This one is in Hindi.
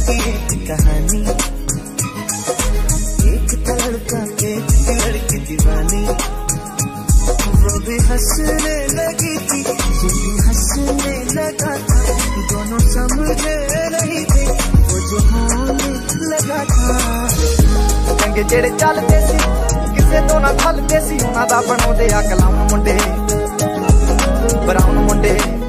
की एक कहानी। एक था लड़का एक थी लड़की दीवानी, वो भी हंसने लगी थी, ये भी हंसने लगा था। दोनों समझे नहीं थे वो जो होने लगा था। चंगे जेड़े चलते सी किसे तो ना खलते सी, उन्हां दा बनाउंदे आ कलाउन मुंडे, ब्राउन मुंडे।